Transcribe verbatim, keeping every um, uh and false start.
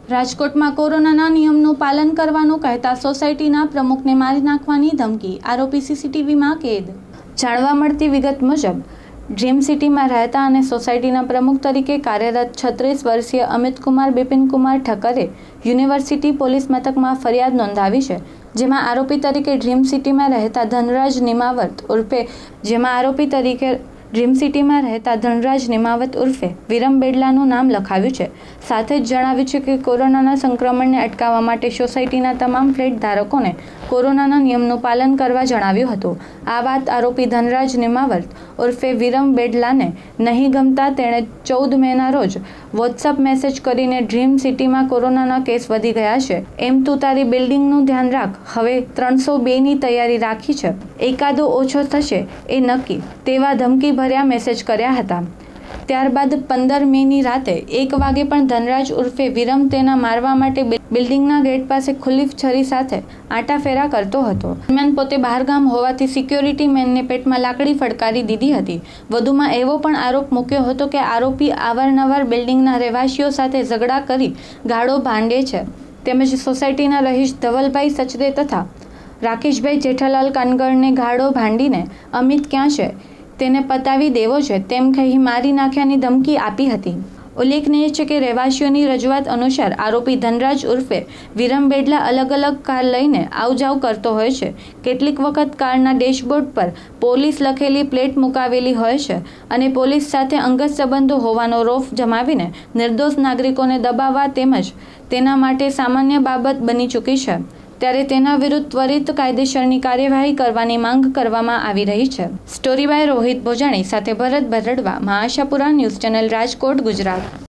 રાજકોટમાં કોરોનાના નિયમનું પાલન કરવાનું કહેતા સોસાયટીના પ્રમુખને મારી નાખવાની ધમકી, આરોપી સીસીટીવીમાં કેદ। જાણવા મળતી વિગત મુજબ ડ્રીમ સિટીમાં રહેતા અને સોસાયટીના પ્રમુખ તરીકે કાર્યરત છત્રીસ વર્ષીય અમિતકુમાર બિપિનકુમાર ઠક્કરે યુનિવર્સિટી પોલીસ મથકમાં ફરિયાદ નોંધાવી છે, જેમાં આરોપી તરીકે ડ્રીમ સિટીમાં રહેતા ધનરાજ નિમાવત ઉર્ફે જેમાં આરોપી તરીકે ડ્રીમ સિટીમાં રહેતા ધનરાજ નિમાવત ઉર્ફે વિરમ બેડલાનું નામ લખાવ્યું છે। સાથે જ જણાવ્યું છે કે કોરોનાના સંક્રમણને અટકાવવા માટે સોસાયટીના તમામ ફ્લેટ ધારકોને કોરોનાના નિયમનું પાલન કરવા જણાવ્યું હતું। આ વાત આરોપી ધનરાજ નિમાવત ઉર્ફે વિરમ બેડલાને નહીં ગમતા તેણે ચૌદ મેના રોજ વોટ્સઅપ મેસેજ કરીને ડ્રીમ સિટીમાં કોરોનાના કેસ વધી ગયા છે, એમ તું તારી બિલ્ડિંગનું ધ્યાન રાખ, હવે ત્રણસો બેની તૈયારી રાખી છે, એકાદો ઓછો થશે એ નક્કી, તેવા ધમકી ભર્યા મેસેજ કર્યા હતા। ત્યારબાદ પંદર મેની રાતે એક વાગે પણ ધનરાજ ઉર્ફે વિરમ તેના મારવા માટે બિલ્ડિંગના ગેટ પાસે ખુલ્લી છરી સાથે આંટાફેરા કરતો હતો। દરમિયાન પોતે બહારગામ હોવાથી સિક્યોરિટી મેનને પેટમાં લાકડી ફટકારી દીધી હતી। વધુમાં એવો પણ આરોપ મૂક્યો હતો કે આરોપી અવારનવાર બિલ્ડિંગના રહેવાસીઓ સાથે ઝઘડા કરી ગાળો ભાંડે છે, તેમજ સોસાયટીના રહીશ ધવલભાઈ સચદે તથા રાકેશભાઈ જેઠાલાલ કાનગરને ગાળો ભાંડીને અમિત ક્યાં છે તેને પતાવી દેવો છે તેમ કહી મારી નાખ્યાની ધમકી આપી હતી। ઉલ્લેખનીય છે કે રહેવાસીઓની રજૂઆત અનુસાર આરોપી ધનરાજ ઉર્ફે વિરમ બેડલા અલગ અલગ કાર લઈને આવજાવ કરતો હોય છે। કેટલીક વખત કારના ડેશબોર્ડ પર પોલીસ લખેલી પ્લેટ મુકાવેલી હોય છે અને પોલીસ સાથે અંગત સંબંધો હોવાનો રોફ જમાવીને નિર્દોષ નાગરિકોને દબાવવા તેમજ તેના માટે સામાન્ય બાબત બની ચૂકી છે, ત્યારે તેના વિરુદ્ધ ત્વરિત કાયદેસરની કાર્યવાહી કરવાની માંગ કરવામાં આવી રહી છે। સ્ટોરી બાય રોહિત ભોજાણી સાથે ભરત ભરડવા, મહાઆશાપુરા ન્યૂઝ ચેનલ, રાજકોટ, ગુજરાત।